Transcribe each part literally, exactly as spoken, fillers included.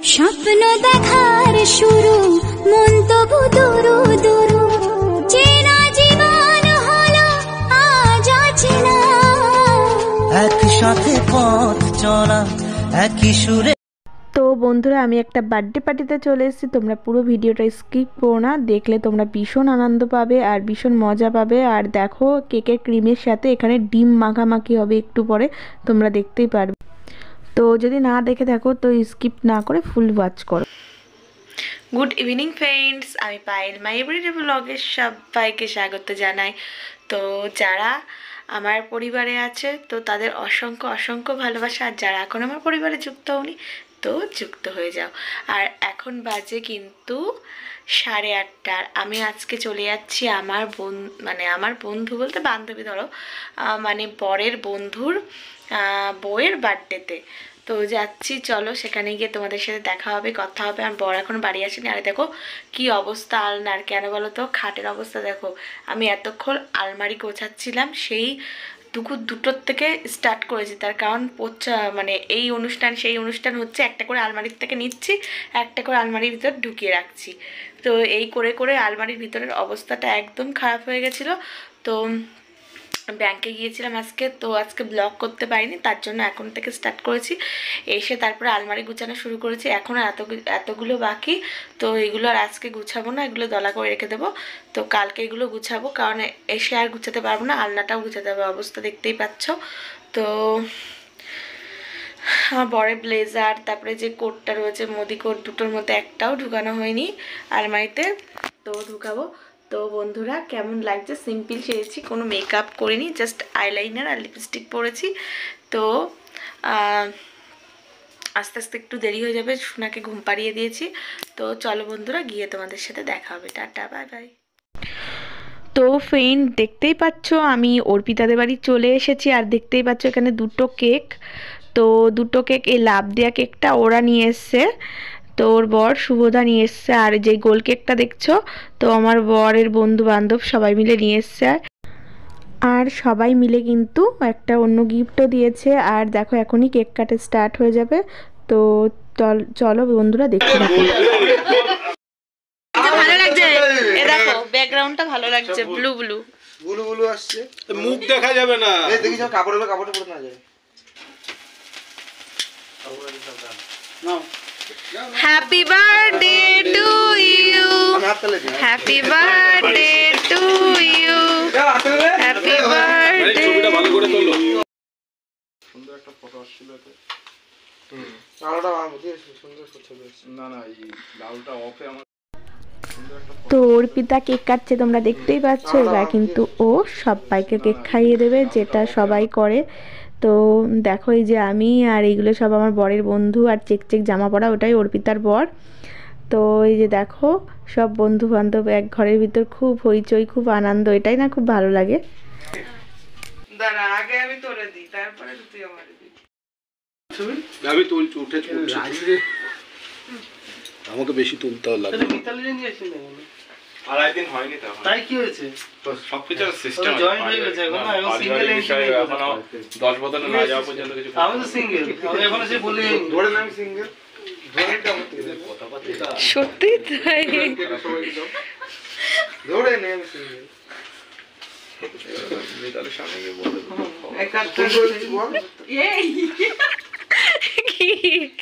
স্বপ্ন দেখার শুরু মন তবু দুরু দুরু চেনা জীবন হলো আজ অচেনা একসাথে পথ চলা একই সুরে। তো বন্ধুরা আমি একটা বার্থডে পার্টিতে চলে এসেছি, তোমরা পুরো ভিডিওটা স্কিপ করো না, দেখলে তোমরা ভীষণ আনন্দ পাবে আর ভীষণ মজা পাবে। আর দেখো কেকের ক্রিমের সাথে এখানে ডিম মাখামাখি হবে, একটু পরে তোমরা দেখতেই পারবে। তো যদি না দেখে থাকো তো স্কিপ না করে ফুল ওয়াচ করো। গুড ইভিনিং ফ্রেন্ডস, আমি পায়েল মাই এভরিডে ব্লগে সবাইকে স্বাগত জানাই। তো যারা আমার পরিবারে আছে তো তাদের অসংখ্য অসংখ্য ভালোবাসা, আর যারা এখন আমার পরিবারে যুক্ত হওনি তো যুক্ত হয়ে যাও। আর এখন বাজে কিন্তু সাড়ে আটটার। আমি আজকে চলে যাচ্ছি আমার বোন মানে আমার বন্ধু বলতে বান্ধবী ধরো, মানে বরের বন্ধুর বউয়ের বার্থডেতে। তো যাচ্ছি, চলো সেখানে গিয়ে তোমাদের সাথে দেখা হবে, কথা হবে। আর বর এখন বাড়ি আসেনি। আর দেখো কি অবস্থা আলনার, কেন বলো তো, খাটের অবস্থা দেখো। আমি এতক্ষণ আলমারি গোছাচ্ছিলাম, সেই দুপুর দুটোর থেকে স্টার্ট করেছি, তার কারণ পোচ্ছা মানে এই অনুষ্ঠান সেই অনুষ্ঠান হচ্ছে, একটা করে আলমারির থেকে নিচ্ছি, একটা করে আলমারির ভিতর ঢুকিয়ে রাখছি। তো এই করে করে আলমারির ভিতরের অবস্থাটা একদম খারাপ হয়ে গেছিলো। তো ব্যাংকে গিয়েছিলাম আজকে, তো আজকে ব্লগ করতে পারিনি, তার জন্য এখন থেকে স্টার্ট করেছি। এসে তারপরে আলমারি গুছানো শুরু করেছি, এখনও এত এতগুলো বাকি। তো এগুলো আর আজকে গুছাবো না, এগুলো দলা করে রেখে দেবো। তো কালকে এগুলো গুছাবো, কারণ এসে আর গুছাতে পারবো না, আলনাটাও গুছাতে হবে, অবস্থা দেখতেই পাচ্ছ। তো আমার বরের ব্লেজার, তারপরে যে কোটটা রয়েছে মোদি কোট, দুটোর মধ্যে একটাও ঢুকানো হয়নি আলমারিতে, তো ঢুকাবো। তো বন্ধুরা কেমন লাগছে, সিম্পল সেরেছি, কোনো মেকআপ করিনি, জাস্ট আইলাইনার আর লিপস্টিক পরেছি। তো আস্তে আস্তে একটু দেরি হয়ে যাবে, সোনাকে ঘুম পাড়িয়ে দিয়েছি। তো চলো বন্ধুরা গিয়ে তোমাদের সাথে দেখা হবে, টাটা বাই বাই। তো ফ্রেন্ড দেখতেই পাচ্ছ আমি অর্পিতাদের বাড়ি চলে এসেছি, আর দেখতেই পাচ্ছ এখানে দুটো কেক। তো দুটো কেক, এই লাভ দেওয়া কেকটা ওরা নিয়ে এসছে, তো ওর বর শুভদা নিয়ে এসছে। আর যে গোল কেকটা দেখছো তো আমার বরের বন্ধু বান্ধব সবাই মিলে নিয়ে এসছে, আর সবাই মিলে কিন্তু একটা অন্য গিফটও দিয়েছে। আর দেখো এখনই কেক কাটে স্টার্ট হয়ে যাবে। তো চলো বন্ধুরা দেখতে থাকো। ভালো লাগছে, এ দেখো ব্যাকগ্রাউন্ডটা ভালো লাগছে, ব্লু ব্লু ব্লু ব্লু আসছে, মুখ দেখা যাবে না। এই দেখি সব কাপড় কাপড় পরে না যায়। নাও happy birthday to you, happy birthday to you, happy birthday. ছবিটা ভালো করে তোলো, সুন্দর একটা ফটো আসছিল এতে। হুম আলোটা আমাকে সুন্দর ছবি আসছে। না না এই লালটা অফে আমার। তো অর্পিতা কেক কাটছে, তোমরা দেখতেই পাচ্ছ। এবার কিন্তু ও সবাইকে কেক খাইয়ে দেবে, যেটা সবাই করে। তো দেখো এই যে আমি আর এইগুলো সব আমার বরের বন্ধু, আর চেক চেক জামা পরা ওটাই অর্পিতার বর। তো এই যে দেখো সব বন্ধু বান্ধব এক ঘরের ভিতর, খুব হইচই, খুব আনন্দ, এটাই না খুব ভালো লাগে। দাঁড়া আগে আমি তোরে দিই, তারপরে তুই আমারে দিবি। আমি তুলছি, উঠে চলছি, আমাকে বেশি তুলতে হবে। মিতালি নিয়ে এসে না আড়াই দিন হয়নি তো, তাই কি হয়েছে? তো সবকিছু সিস্টেম জয়েন্ট হয়ে গেছে এখন, আমি সিঙ্গেল এন্ট্রি, এখনো দশ বছর না যাওয়া পর্যন্ত কিছু। আমি তো সিঙ্গেল, আমি এখনো সে বলি ধরে না আমি সিঙ্গেল। ধরেটা কথা কথা সত্যি তাই, ধরে নে আমি সিঙ্গেল। মিতালের সামনে গিয়ে বলে এক কাজ করে দিই বল, এই কি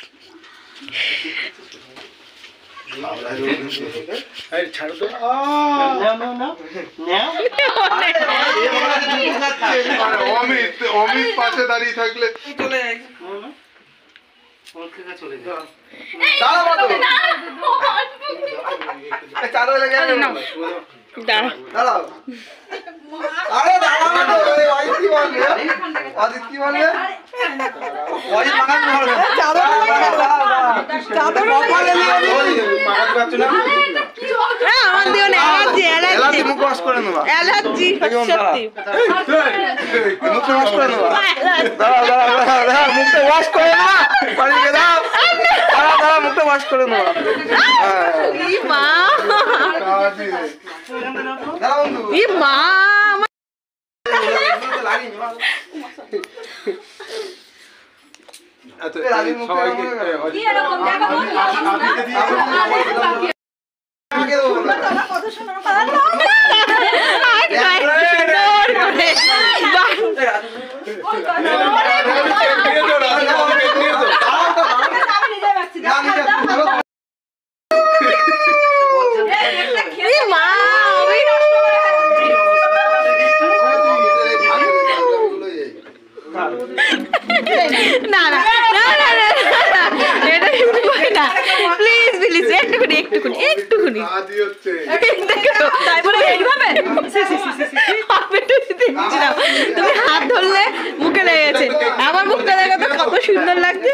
এই ছাড়ো তো। না না না না অমিত অমিত পাশে দাঁড়িয়ে থাকলে চলে যায় না, ওর থেকে চলে যায়। দাঁড়া বাবা, এই চালু হয়ে গেল না, দাঁড়া দাঁড়াও। আরে দাঁড়াও না, ওই ওই কি বলবে, অদিত কি বলবে, ওই মাগান বলবে, চাদর চাদর কপালে নিয়ে ওই মাগান পাচ্ছ না, হ্যাঁ আমার দিও না, অ্যালার্জি অ্যালার্জি, মুখ ওয়াশ করে নেবা, অ্যালার্জি সত্যি, মুখ ওয়াশ করে নেবা, দাঁড়াও দাঁড়াও দাঁড়াও, মুখটা ওয়াশ করে নেবা, পানি দিয়ে দাও, দাঁড়াও দাঁড়াও, মুখটা ওয়াশ করে নেবা। ই মা, দাঁড়াও বন্ধু, ই মা, লাগিয়ে নেবা। আচ্ছা এ, রাজীব মুখটা সবাইকে এরকম হয়ে গেল। অজি- কি এরকম দেখো আমি- আমি- আমি- আমি- আগে দেবো না। তোমরা কত সুন্দর কথা বলো। ওই কথা বলো। কেক নিয়ে যাও, রাজীব বাবু, কেক নিয়ে যাও। আমি নিজে রাখছি না, আমি যাচ্ছি, চলো। মা আমি না না না না না এটা এমনি হয় না প্লিজ প্লিজ একটুখানি একটুখানি একটুখানি কাজই হচ্ছে। তাই বলে এইভাবে তুমি হাত ধরলে মুখে লেগে গেছে আমার মুখটা দেখো তো কত সুন্দর লাগছে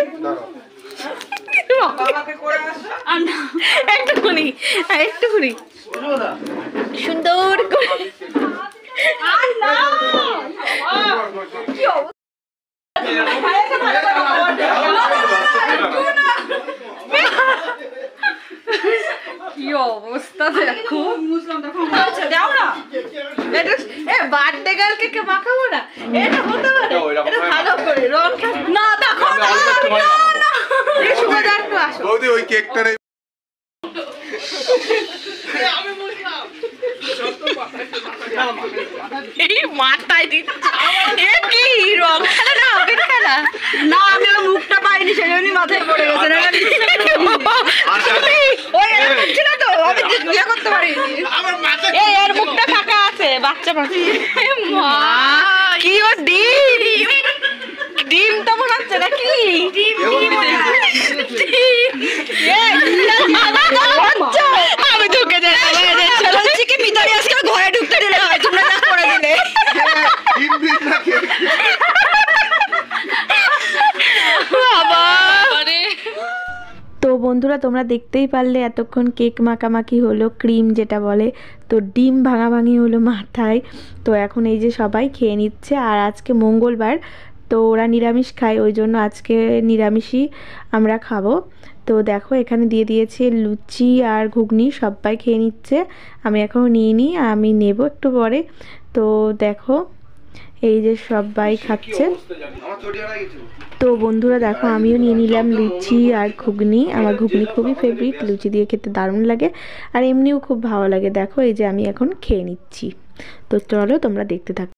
একটুখানি একটুখানি সুন্দর করে কি অবস্থা দেখো দাও না বার্থডে গার্লকে কে মাখাবো না এটা হতে পারে এটা ভালো করে রং না দেখো না একটু আসো বৌদি ওই কেকটা নেই। এই মাথায় দিচ্ছে এ কি রং খেলা না আবির খেলা না আমি ওর মুখটা পাইনি সেজন্যই মাথায় পড়ে গেছে না ওই এরকম ছিল তো আমি বিয়ে করতে পারিনি এই এর মুখটা ফাঁকা আছে বাচ্চা বাচ্চা মা কি ও ডিম ডিম তো মনে হচ্ছে নাকি ডিম আমি ঢুকে যাই বলছি কি ভিতরে আজকে ঘরে ঢুকতে দিলে হয় তোমরা না করে দিলে তিন দিন না কেক। তো বন্ধুরা তোমরা দেখতেই পারলে এতক্ষণ কেক মাখামাখি হলো ক্রিম যেটা বলে তো ডিম ভাঙাভাঙি হলো মাথায় তো এখন এই যে সবাই খেয়ে নিচ্ছে আর আজকে মঙ্গলবার তো ওরা নিরামিষ খায় ওই জন্য আজকে নিরামিষই আমরা খাবো তো দেখো এখানে দিয়ে দিয়েছে লুচি আর ঘুগনি সবাই খেয়ে নিচ্ছে আমি এখনও নিইনি আমি নেব একটু পরে তো দেখো এই যে সবাই খাচ্ছে আমার চটিয়াটা গেছিল। তো বন্ধুরা দেখো আমিও নিয়ে নিলাম লুচি আর ঘুগনি আমার ঘুগনি খুবই ফেভারিট লুচি দিয়ে খেতে দারুণ লাগে আর এমনিও খুব ভালো লাগে দেখো এই যে আমি এখন খেয়ে নিচ্ছি তো চলো তোমরা দেখতে থাকো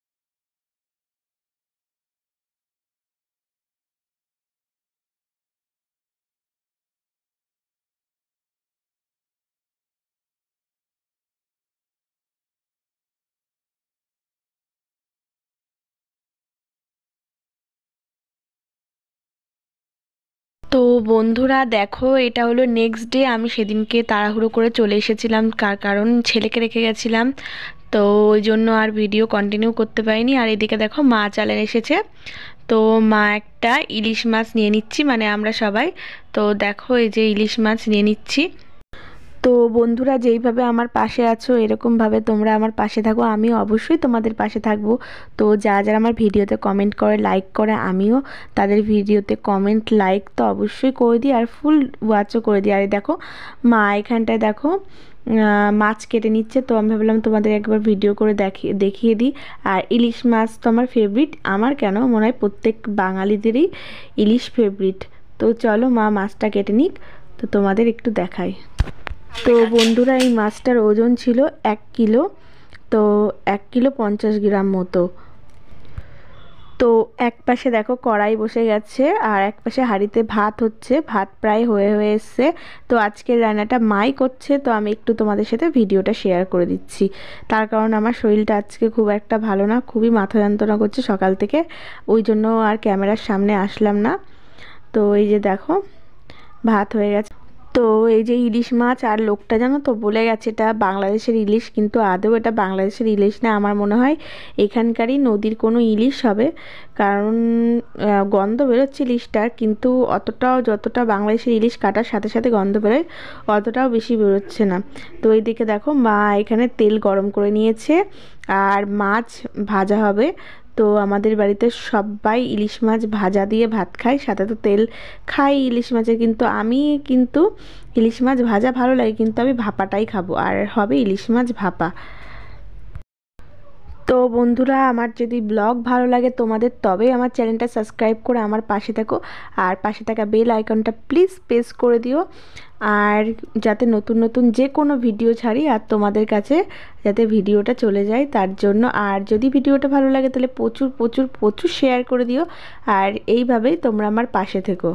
তো বন্ধুরা দেখো এটা হলো নেক্সট ডে আমি সেদিনকে তাড়াহুড়ো করে চলে এসেছিলাম কার কারণ ছেলেকে রেখে গেছিলাম তো ওই জন্য আর ভিডিও কন্টিনিউ করতে পারিনি আর এদিকে দেখো মা চালেন এসেছে তো মা একটা ইলিশ মাছ নিয়ে নিচ্ছি মানে আমরা সবাই তো দেখো এই যে ইলিশ মাছ নিয়ে নিচ্ছি তো বন্ধুরা যেইভাবে আমার পাশে আছো এরকমভাবে তোমরা আমার পাশে থাকো আমিও অবশ্যই তোমাদের পাশে থাকবো তো যারা যারা আমার ভিডিওতে কমেন্ট করে লাইক করে আমিও তাদের ভিডিওতে কমেন্ট লাইক তো অবশ্যই করে দিই আর ফুল ওয়াচও করে দিই আর দেখো মা এখানটায় দেখো মাছ কেটে নিচ্ছে তো আমি ভাবলাম তোমাদের একবার ভিডিও করে দেখিয়ে দেখিয়ে দিই আর ইলিশ মাছ তো আমার ফেভারিট আমার কেন মনে হয় প্রত্যেক বাঙালিদেরই ইলিশ ফেভারিট তো চলো মা মাছটা কেটে নিক তো তোমাদের একটু দেখাই তো বন্ধুরা এই মাছটার ওজন ছিল এক কিলো তো এক কিলো পঞ্চাশ গ্রাম মতো তো এক পাশে দেখো কড়াই বসে গেছে আর এক পাশে হাঁড়িতে ভাত হচ্ছে ভাত প্রায় হয়ে হয়ে এসছে তো আজকের রান্নাটা মাই করছে তো আমি একটু তোমাদের সাথে ভিডিওটা শেয়ার করে দিচ্ছি তার কারণ আমার শরীরটা আজকে খুব একটা ভালো না খুবই মাথা যন্ত্রণা করছে সকাল থেকে ওই জন্য আর ক্যামেরার সামনে আসলাম না তো এই যে দেখো ভাত হয়ে গেছে তো এই যে ইলিশ মাছ আর লোকটা জানো তো বলে গেছে এটা বাংলাদেশের ইলিশ কিন্তু আদৌ এটা বাংলাদেশের ইলিশ না আমার মনে হয় এখানকারই নদীর কোনো ইলিশ হবে কারণ গন্ধ বেরোচ্ছে ইলিশটার কিন্তু অতটাও যতটা বাংলাদেশের ইলিশ কাটার সাথে সাথে গন্ধ বেরোয় অতটাও বেশি বেরোচ্ছে না তো এইদিকে দেখো মা এখানে তেল গরম করে নিয়েছে আর মাছ ভাজা হবে তো আমাদের বাড়িতে সবাই ইলিশ মাছ ভাজা দিয়ে ভাত খায় সাথে তো তেল খাই ইলিশ মাছের কিন্তু আমি কিন্তু ইলিশ মাছ ভাজা ভালো লাগে কিন্তু আমি ভাপাটাই খাবো আর হবে ইলিশ মাছ ভাপা তো বন্ধুরা, আমার যদি ব্লগ ভালো লাগে তোমাদের, তবেই আমার চ্যানেলটা সাবস্ক্রাইব করে আমার পাশে থাকো, আর পাশে থাকা বেল আইকনটা প্লিজ প্রেস করে দিও, আর যাতে নতুন নতুন যে কোনো ভিডিও ছাড়ি আর তোমাদের কাছে যাতে ভিডিওটা চলে যায় তার জন্য। আর যদি ভিডিওটা ভালো লাগে তাহলে প্রচুর প্রচুর প্রচুর শেয়ার করে দিও, আর এইভাবেই তোমরা আমার পাশে থেকো।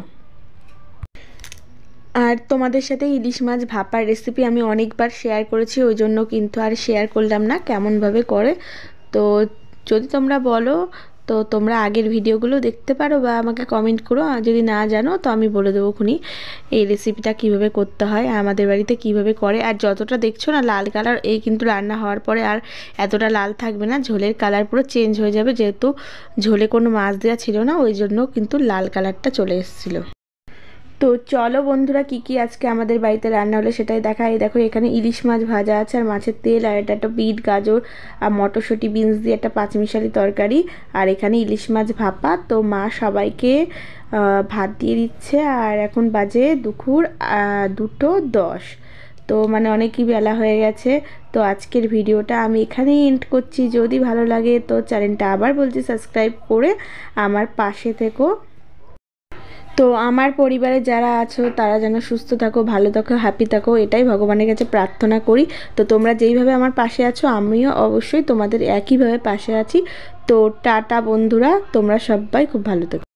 আর তোমাদের সাথে ইলিশ মাছ ভাপার রেসিপি আমি অনেকবার শেয়ার করেছি, ওই জন্য কিন্তু আর শেয়ার করলাম না কেমনভাবে করে। তো যদি তোমরা বলো তো তোমরা আগের ভিডিওগুলো দেখতে পারো বা আমাকে কমেন্ট করো, আর যদি না জানো তো আমি বলে দেবো খুনি এই রেসিপিটা কিভাবে করতে হয়, আমাদের বাড়িতে কিভাবে করে। আর যতটা দেখছো না লাল কালার, এই কিন্তু রান্না হওয়ার পরে আর এতটা লাল থাকবে না, ঝোলের কালার পুরো চেঞ্জ হয়ে যাবে, যেহেতু ঝোলে কোনো মাছ দেওয়া ছিল না ওই জন্য কিন্তু লাল কালারটা চলে এসেছিলো। তো চলো বন্ধুরা, কি কি আজকে আমাদের বাড়িতে রান্না হলো সেটাই দেখাই। দেখো এখানে ইলিশ মাছ ভাজা আছে আর মাছের তেল, আর এটা একটা বিট গাজর আর মটরশুঁটি বিনস দিয়ে একটা পাঁচমিশালি তরকারি, আর এখানে ইলিশ মাছ ভাপা। তো মা সবাইকে ভাত দিয়ে দিচ্ছে, আর এখন বাজে দুপুর দুটো দশ, তো মানে অনেকই বেলা হয়ে গেছে। তো আজকের ভিডিওটা আমি এখানেই এন্ড করছি। যদি ভালো লাগে তো চ্যানেলটা আবার বলছি সাবস্ক্রাইব করে আমার পাশে থেকো। তো আমার পরিবারে যারা আছো তারা যেন সুস্থ থাকো, ভালো থাকো, হ্যাপি থাকো, এটাই ভগবানের কাছে প্রার্থনা করি। তো তোমরা যেইভাবে আমার পাশে আছো আমিও অবশ্যই তোমাদের একইভাবে পাশে আছি। তো টাটা বন্ধুরা, তোমরা সবাই খুব ভালো থেকো।